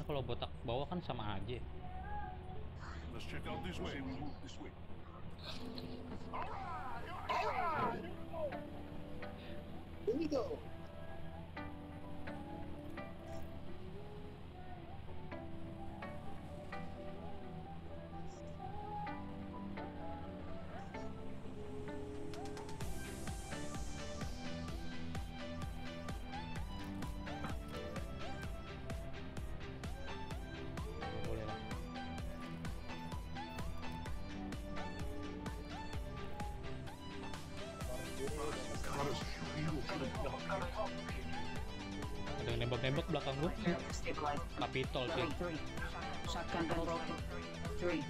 kalau botak bawah kan sama aja. Let's check out this way. This way. Here we go. Boleh lah. Ada yang nembak-nembak belakang gua. Stabilize. Kapitol sih. Three. Shotgun double broken. Three.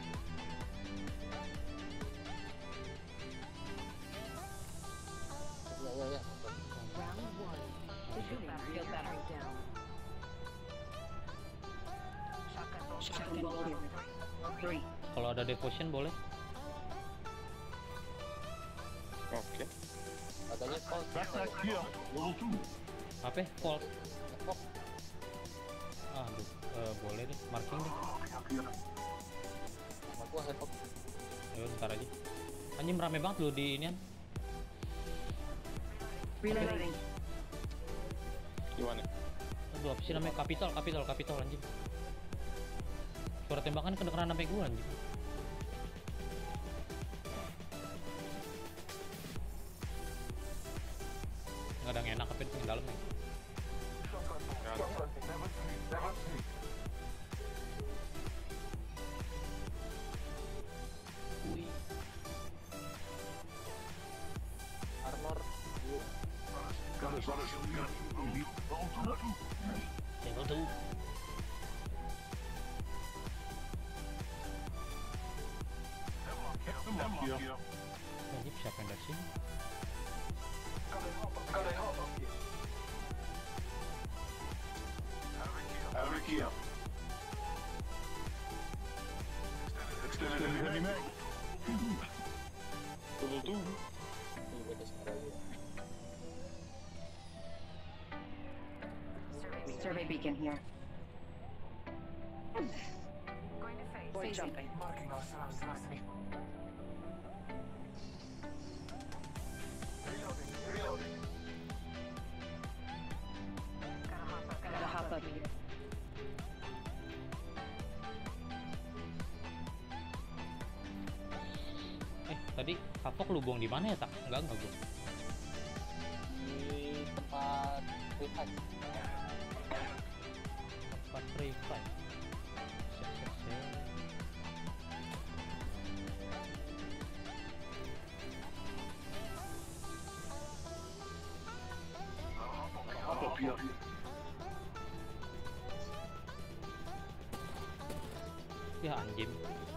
Ya. Round one. Beginning Field battery down. Shotgun broken. Three. Kalau ada devotion boleh. Oke. Katanya kau Backpack here. Level 2. Apa? Colt. Aduh, boleh deh, marking deh. sama gua headlock. Ayo ntar aja. Anjing rame banget loh di inian. Reloading. Gimana? Aduh, apa sih namanya? Kapitol anjing. Suara tembakan kedengeran sampai gua anjing. Nggak ada yang enak apa itu yang dalam ya. Nggak ada. Wih. Armor dulu. Got us on us. Level 2. Level tuh. Hemlock here. Anjing siapa yang dari sini? Havoc here. Extended heavy mag. Level 2. Ini beda sama lagi. Survey beacon here. Boy jumping. Gotta hop up here. Tadi Havoc lu buang di mana ya, tak? Enggak gua. Di tempat revive. Tempat revive. Set. Hop up here. Ya anjing.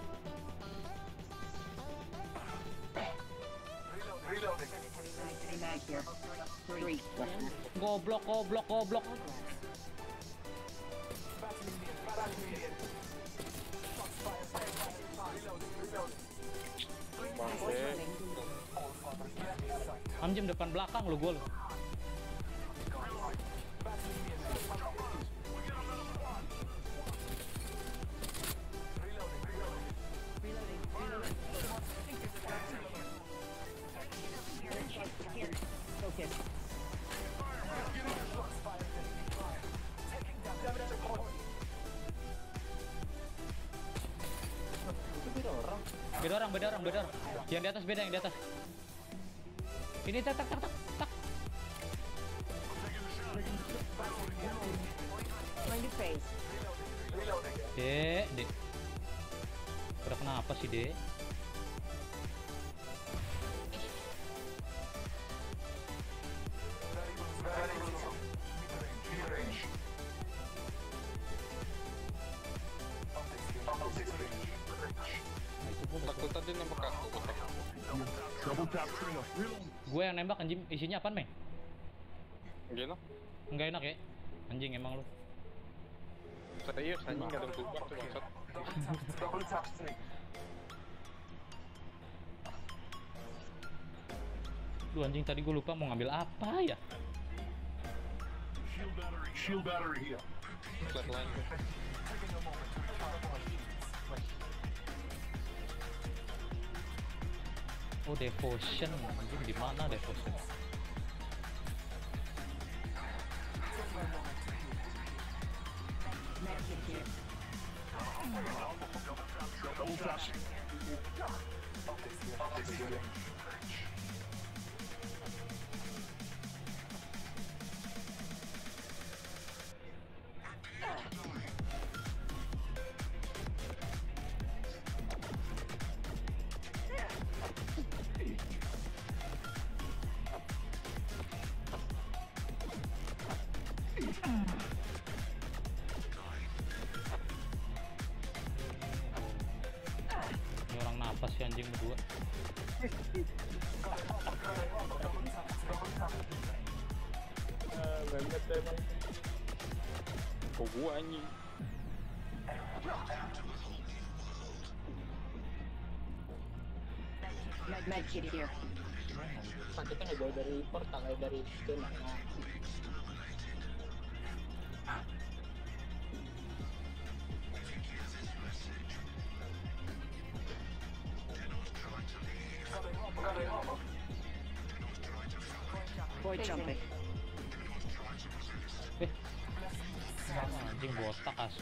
Heavy mag here. Three. Goblok. Bangke. Anjing depan belakang lu gua lu. Focus. Itu beda orang. Beda orang. Yang di atas beda, yang di atas. Ini tak. Mind your face. Dek. Kenapa sih, Dek? Nah, itu gua Takut tadi nembak aku. Trouble capturing us. Reload. Gue yang nembak anjing, isinya apaan, Meng? Gini. Enggak enak ya? Anjing emang lu. Serius anjing gak ada yang support tuh bangsat. Duh anjing, tadi gue lupa mau ngambil apa ya? Shield battery here. Flatline. Oh, devotion. Anjing di mana devotion? Medkit here. Double task. Ini orang napas si anjing berdua. Banget emang. Kok gua anjing. Medkit here. Sakitnya nggak jauh dari portal, nggak dari zona. Void jumping. Anjing botak asu.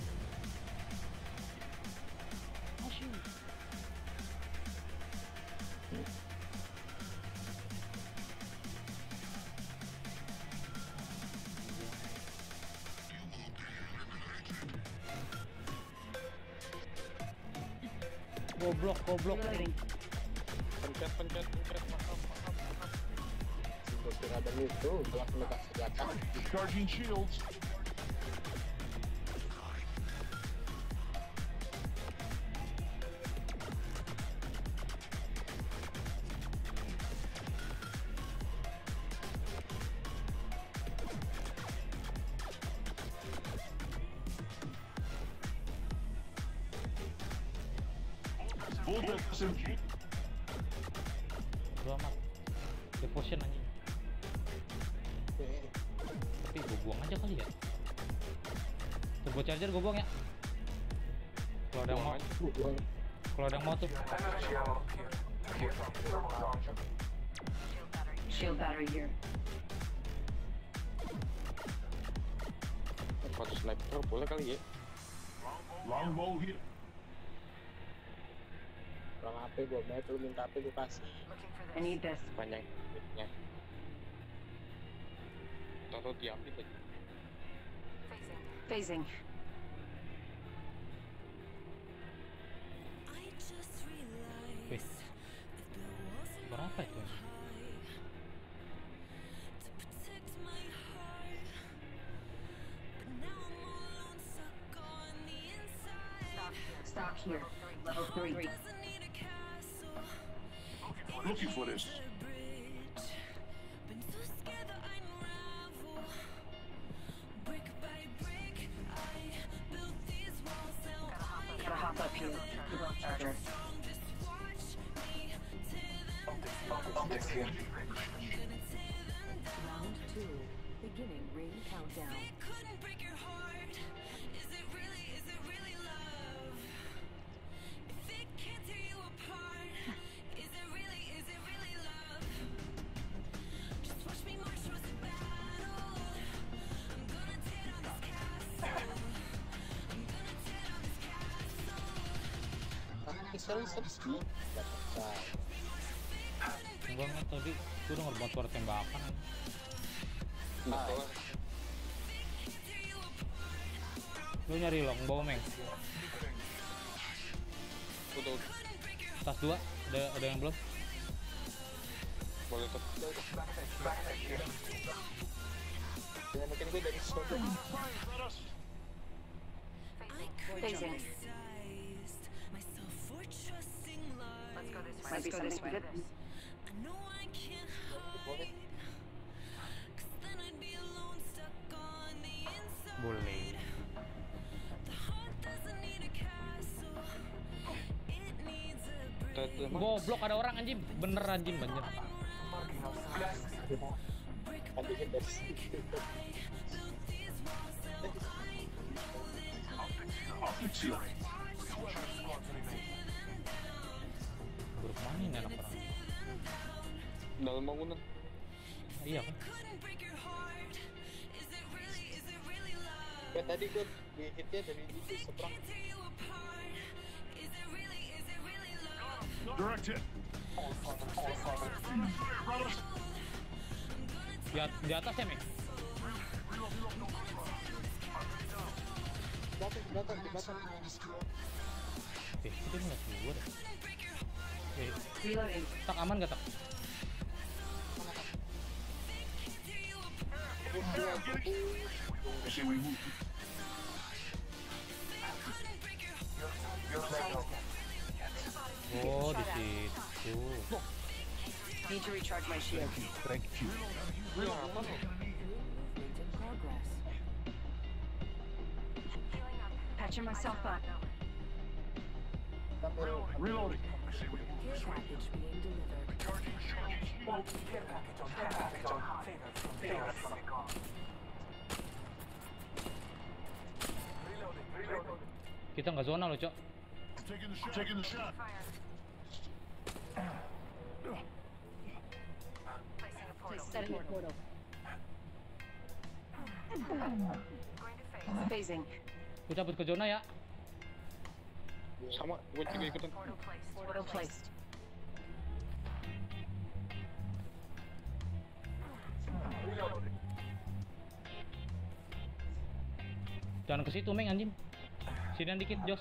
Goblok. Reloading. Pencet. Maaf. Gue kira ada itu, gelap pendekat senjata. Discharging shields. Bullet SMG. Dua amat. Devotion anjing. Tapi gue buang aja kali ya. Turbo charger gue buang ya. Kalau ada yang mau, tuh. Shield battery here. Kalau sniper boleh kali ya. Longbow here. Orang HP gue banyak, lu minta HP gue kasih. I need this. Panjang duitnya. Tahu diambil aja. Phasing. Wih. Berapa itu? Stock here. Level 3. Looking for this. Gotta hop up here. Turbo charger. Round 2. Beginning ring countdown. Misalnya sepi. Gak percaya. Enggak tadi gue denger buat suara tembakan. Betul. Lu nyari longbow meng. Betul. Tas 2 ada yang belum? Boleh tuh. Dengan mungkin gue dari zona. Phasing. Might be something good. Boleh. Goblok ada orang anjing. Bener anjing banyak. Tadinya dari situ. Shield. Buruk mana ini anak orang? Dalam bangunan. Iya kan? Ya tadi gue dihitnya dari itu seberang. Direct hit. Di atas ya, Mek? Di belakang. Itu ngeliat gua deh. Reloading. Tak aman gak tak? I say we move. Oh, di situ. Need to recharge my shield. Iya apa nih? Movement in progress. Patching myself up. Sambil Reloading. Care package being delivered. Kita nggak zona loh, Cok. Taking the shot. Setting a portal. Phasing. Gua cabut ke zona ya. Sama, gue juga ikutan. Portal placed. Jangan ke situ, Meng, anjing. Sini dikit, Jos.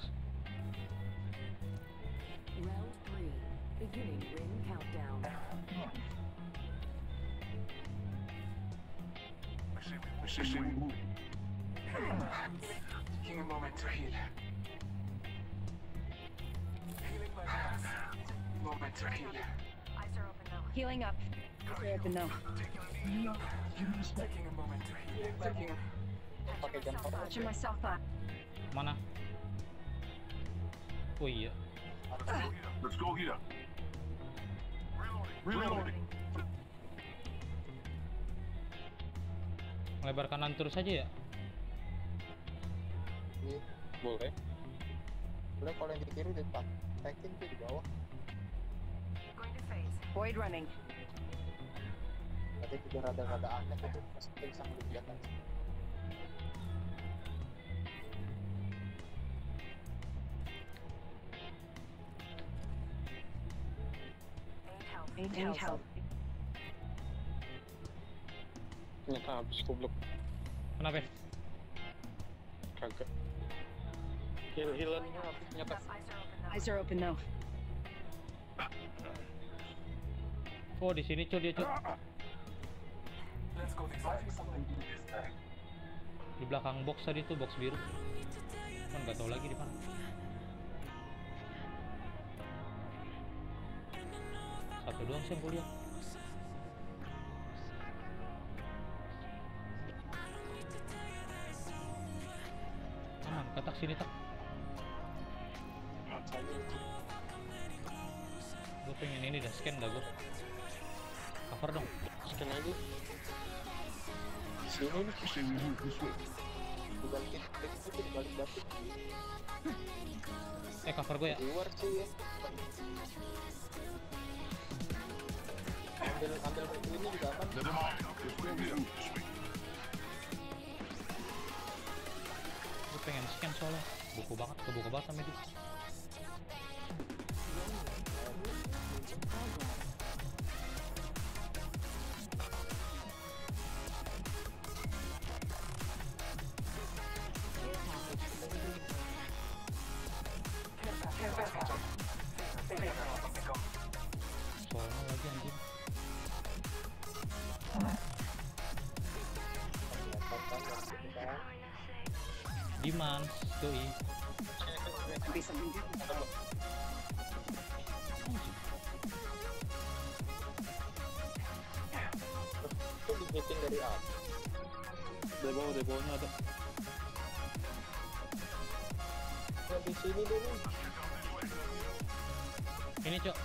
Round 3. Beginning ring countdown. I say we move. Taking a moment to heal. Healing my hands. Moment to heal. Healing up. Eyes are open now. Taking a moment to heal. Taking a pakai jam Patching myself up. Mana? Oh iya. Let's go here. Reloading. Melebar kanan terus aja ya. Boleh. Boleh kalau yang di kiri ditakin tuh di bawah. Void running. Nanti juga rada-rada aneh tuh pas kita bisa ngeliat di atas. Need help. Ternyata habis goblok. Kenapa? Kagak. Healannya habis ternyata. Eyes are open now. Oh, di sini, Cok, dia, Cok. let's go this way. Di belakang box tadi tuh, box biru. Kan nggak tahu lagi di mana. Satu doang sih yang kuliah. Aman, katak sini tak. Gue pengen ini dah, scan dah gue. Cover dong. Scan aja. Di sini nih, I say we move this way. dibalikin itu dibalik batu. Cover gue ya. Di luar sih ya. Ambil batu ini juga aman. Let them out. This way we move this way. Gue pengen scan soalnya. Kebuka banget sama dia. Soalnya lagi anjing. Dimans, doi. Be something different. Itu dihitin dari atas. Dari bawahnya ada. Ya di sini dulu. Ini, Cok.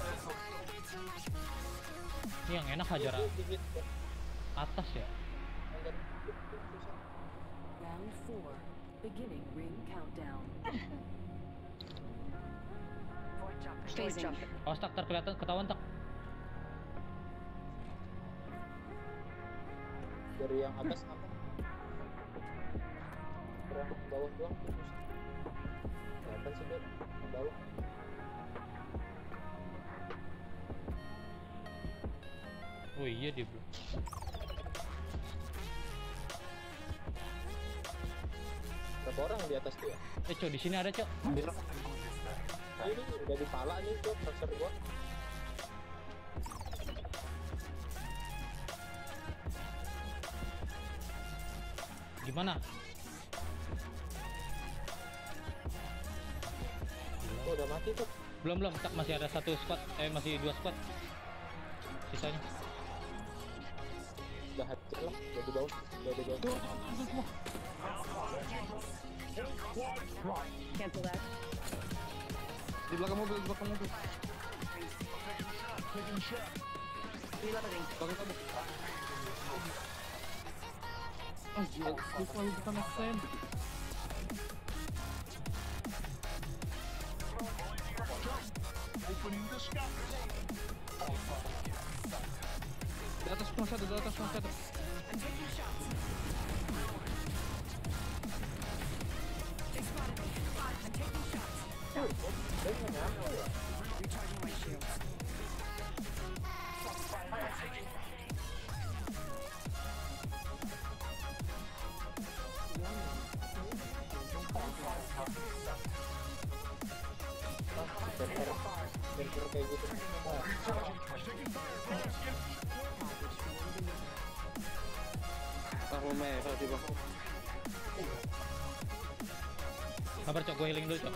Ini yang enak hajar Dihit. atas ya. Round 4. Beginning ring countdown. Void jumper. Oh, tak terkelihatan ketahuan tak. Dari yang atas apa? Yang bawah doang terus. Kelihatan sih Beb, yang bawah. Oh iya dia bro. Berapa orang di atas tuh ya? Cok di sini ada cok. Nah, ini udah di pala nih tuh tracer gua. Gimana? Oh, udah mati tuh. Belum tak, masih ada satu squad, masih 2 squad sisanya. Udah hancur lah, udah di bawah, udah di bawah. Cancel that. Di belakang mobil, di belakang mobil. Reloading. Belakang kamu. Anjir, bukan aksen. Opening the sky. Di atas masih ada, di atas masih ada. Bentur kayak gitu. Tahu merah sih bang. Sabar cok, gue healing dulu cok.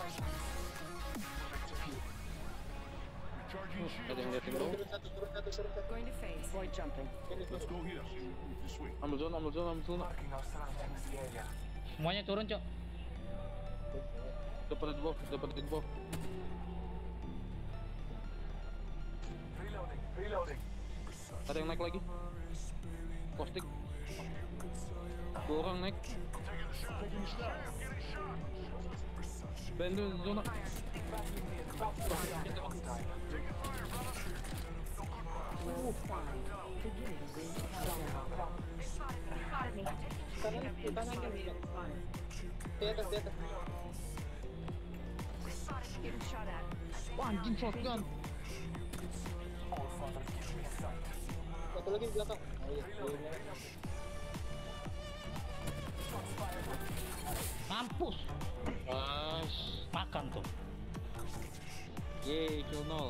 Ada yang liatin bro. Turun satu. Going to phase. Void jumping. Let's go here. This way. Ambil zona, ambil zona, ambil zona. Semuanya turun cok. Dapat di bawah, dapat di bawah. Reloading. Ada yang naik lagi. Kostik. 2 orang naik. Bantu zona. Round 5. Beginning ring countdown. Kanan kan lihat. Di atas. Getting shot at. Wah, anjing shotgun. Satu lagi di belakang. Oh iya. Mampus. Makan tuh. Yeay, kill 0.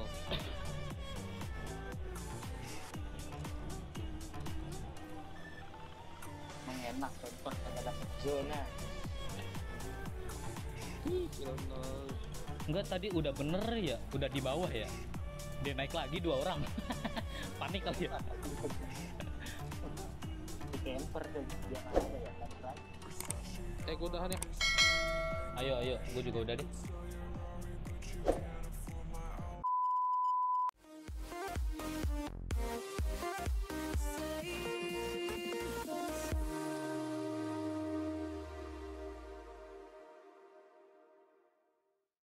Enak contoh kalau dapat zona. Kill 0. Enggak, tadi udah bener ya, udah di bawah ya. Dia naik lagi 2 orang. Panik kali ya. Di camper dan dia ada ya kan. Gue udahan ya. Ayo, gue juga udah deh.